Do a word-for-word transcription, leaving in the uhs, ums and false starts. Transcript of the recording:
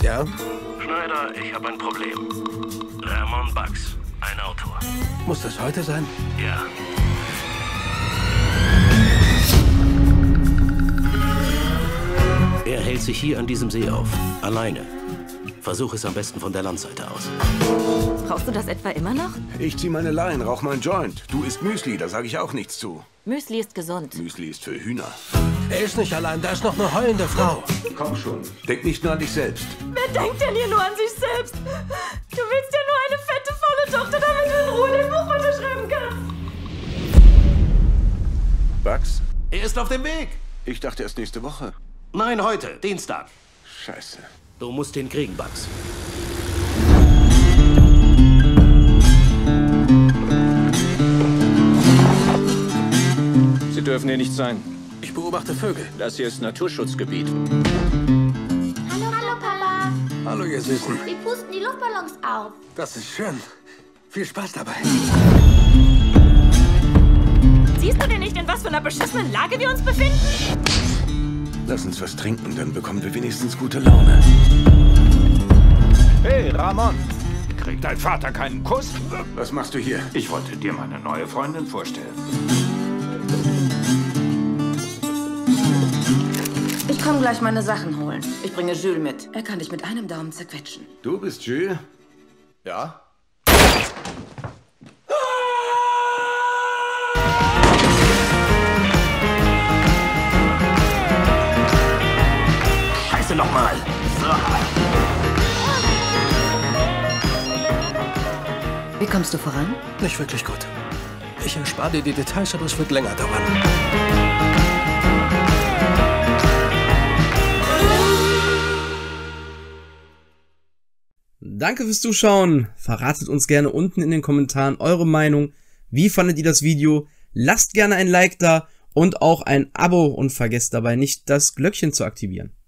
Ja? Schneider, ich habe ein Problem. Ramon Bugs, ein Autor. Muss das heute sein? Ja. Er hält sich hier an diesem See auf. Alleine. Versuch es am besten von der Landseite aus. Brauchst du das etwa immer noch? Ich zieh meine Leinen, rauch mal einen Joint. Du isst Müsli, da sage ich auch nichts zu. Müsli ist gesund. Müsli ist für Hühner. Er ist nicht allein, da ist noch eine heulende Frau. Komm schon, denk nicht nur an dich selbst. Wer denkt denn hier nur an sich selbst? Du willst ja nur eine fette, faule Tochter, damit du in Ruhe dein Buch unterschreiben kannst. Bugs? Er ist auf dem Weg. Ich dachte erst nächste Woche. Nein, heute, Dienstag. Scheiße. Du musst ihn kriegen, Bugs. Sie dürfen hier nicht sein. Ich beobachte Vögel. Das hier ist Naturschutzgebiet. Hallo, hallo, Papa. Hallo, ihr Süßen. Wir pusten die Luftballons auf. Das ist schön. Viel Spaß dabei. Siehst du denn nicht, in was für einer beschissenen Lage wir uns befinden? Lass uns was trinken, dann bekommen wir wenigstens gute Laune. Hey, Ramon. Kriegt dein Vater keinen Kuss? Was machst du hier? Ich wollte dir meine neue Freundin vorstellen. Ich komme gleich meine Sachen holen. Ich bringe Jules mit. Er kann dich mit einem Daumen zerquetschen. Du bist Jules? Ja? Scheiße nochmal. So. Wie kommst du voran? Nicht wirklich gut. Ich erspare dir die Details, aber es wird länger dauern. Danke fürs Zuschauen. Verratet uns gerne unten in den Kommentaren eure Meinung. Wie fandet ihr das Video? Lasst gerne ein Like da und auch ein Abo und vergesst dabei nicht, das Glöckchen zu aktivieren.